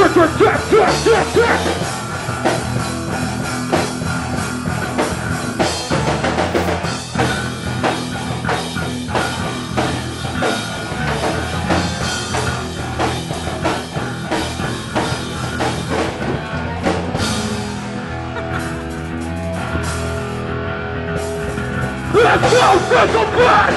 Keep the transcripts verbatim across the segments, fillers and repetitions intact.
Let's go, Circle Blood!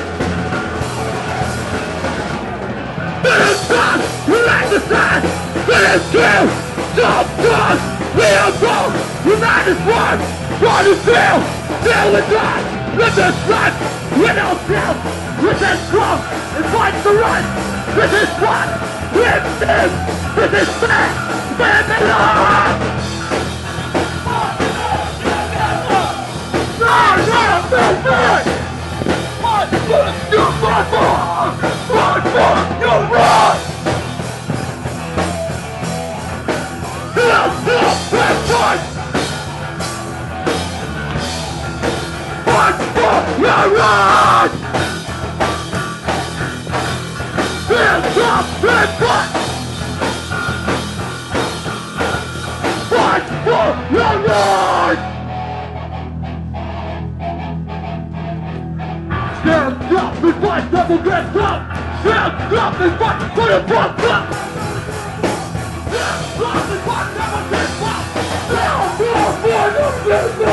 It is done! We're at the sun! It is true! Stop done! We are both! United as one! Try to feel! Feel with us! With the sun! With ourselves! With this strong! And fight the run! This is fun! With this! This is fair! Where they belong! One for you, one for one for your run. Help, help, help, one. One for your run. Hands up, hands up. One for your run. Stand up and fight, double get up! Stand up and fight, put a bump up! Stand up and fight, double get up! Stand up for the business!